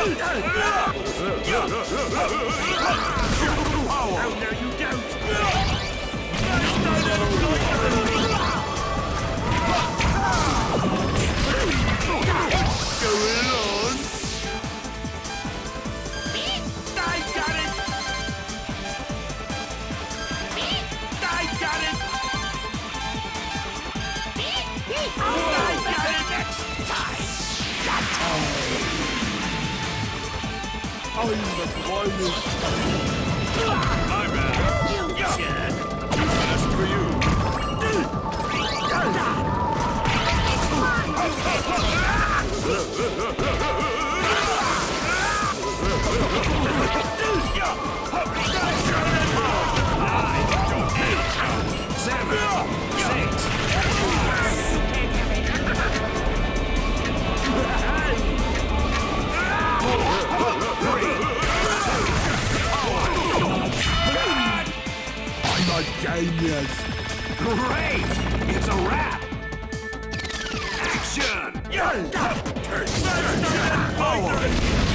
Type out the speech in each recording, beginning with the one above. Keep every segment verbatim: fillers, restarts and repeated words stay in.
Oh, no, you don't! Going on! I got it! I got it! I got it next time! I'm the finest! My bad! You jerk! Best for you! I'm a genius! Great! It's a wrap! Action! Forward!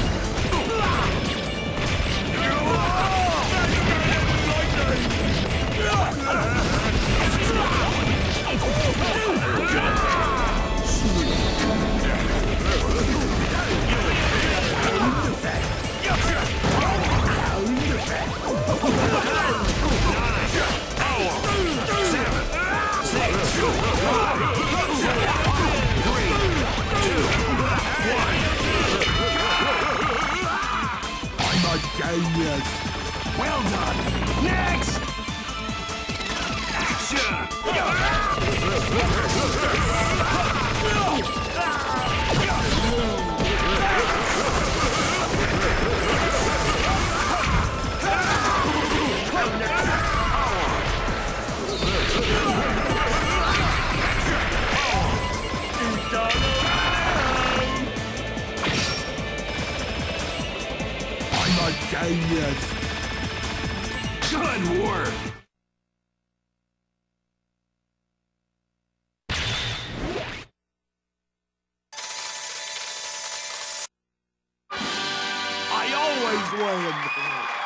I'm a genius. Well done. Next. Action. I'm a genius. Good work. I always win.